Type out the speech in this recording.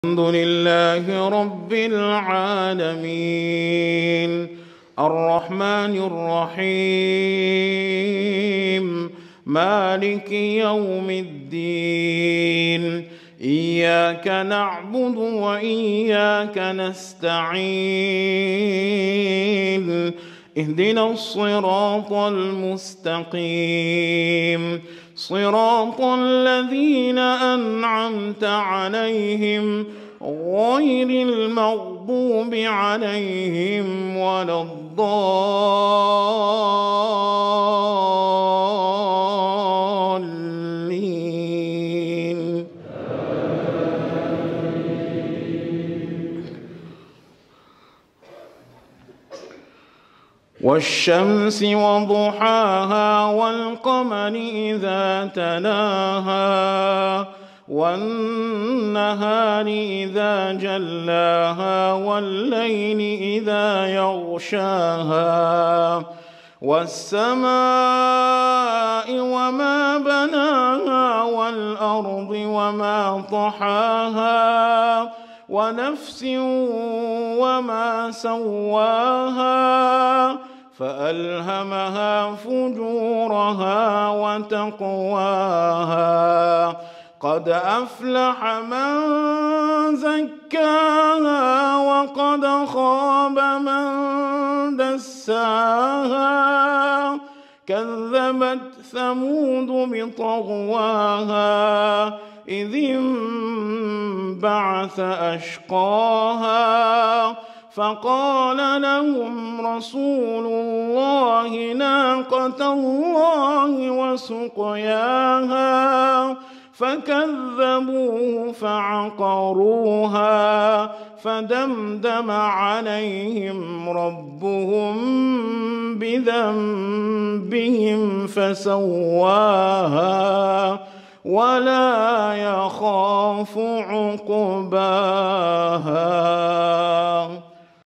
الحمد لله رب العالمين الرحمن الرحيم مالك يوم الدين إياك نعبد وإياك نستعين اهدنا الصراط المستقيم صراط الذين أنعمت عليهم غير المغضوب عليهم ولا الضالين. والشمس وضحاها والقمر إذا تلاها والنهار إذا جلاها والليل إذا يغشاها والسماء وما بناها والأرض وما طحاها ونفس وما سواها فألهمها فجورها وتقواها قد أفلح من زكاها وقد خاب من دساها كذبت ثمود بطغواها إذ انبعث أشقاها فقال لهم رسول الله ناقة الله وسقياها فكذبوه فعقروها فدمدم عليهم ربهم بذنبهم فسواها ولا يخاف عقباها.